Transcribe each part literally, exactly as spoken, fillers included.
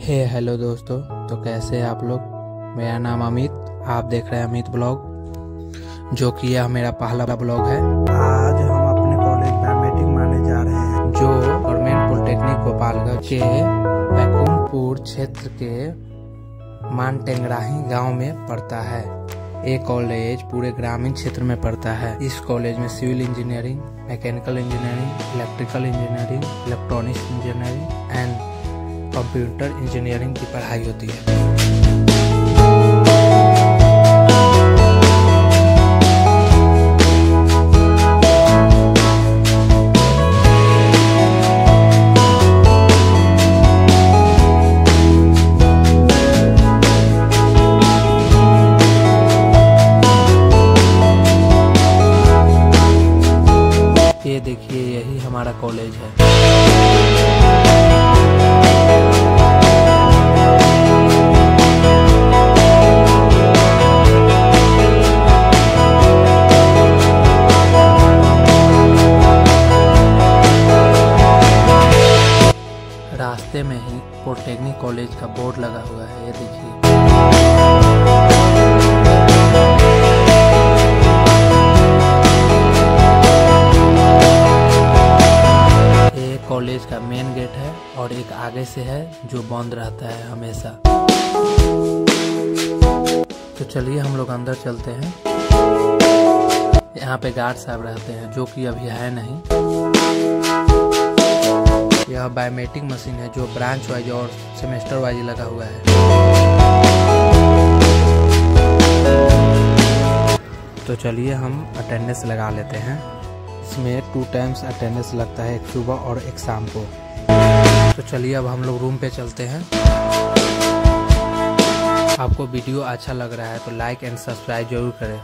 हे hello दोस्तों, तो कैसे हैं आप लोग। मेरा नाम अमित, आप देख रहे हैं अमित ब्लॉग, जो कि यह मेरा पहला ब्लॉग है। आज हम अपने कॉलेज बायोमेट्रिक माने जा रहे हैं, जो गवर्नमेंट पॉलिटेक्निक गोपालगंज के बैकुंठपुर क्षेत्र के मानटेंगराही गांव में पड़ता है। ये कॉलेज पूरे ग्रामीण क्षेत्र में पड़ता है। इस कॉलेज में civil engineering, mechanical engineering, electrical engineering, electronics engineering and computer engineering की पढ़ाई होती है। ये देखिए, यही हमारा कॉलेज है। रास्ते में ही पॉलिटेक्निक कॉलेज का बोर्ड लगा हुआ है, ये देखिए। ये कॉलेज का मेन गेट है और एक आगे से है जो बंद रहता है हमेशा। तो चलिए हम लोग अंदर चलते हैं। यहाँ पे गार्ड साहब रहते हैं, जो कि अभी है नहीं। यह बायोमेट्रिक मशीन है जो ब्रांच वाइज और सेमेस्टर वाइज लगा हुआ है। तो चलिए हम अटेंडेंस लगा लेते हैं। इसमें टू टाइम्स अटेंडेंस लगता है, एक सुबह और एक शाम को। तो चलिए अब हम लोग रूम पे चलते हैं। आपको वीडियो अच्छा लग रहा है तो लाइक एंड सब्सक्राइब जरूर करें।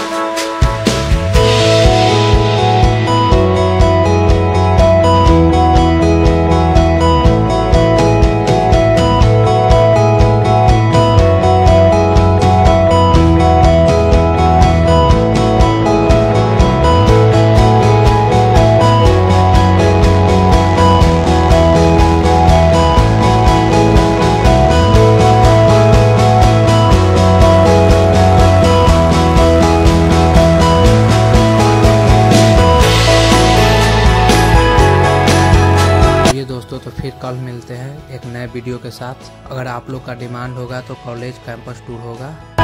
दोस्तों, तो फिर कल मिलते हैं एक नए वीडियो के साथ। अगर आप लोग का डिमांड होगा तो कॉलेज कैंपस टूर होगा।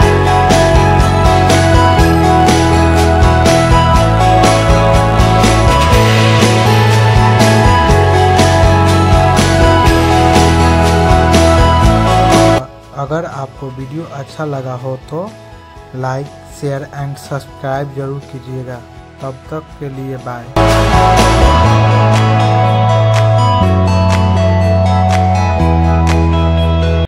अगर आपको वीडियो अच्छा लगा हो तो लाइक, शेयर एंड सब्सक्राइब जरूर कीजिएगा। तब तक के लिए बाय।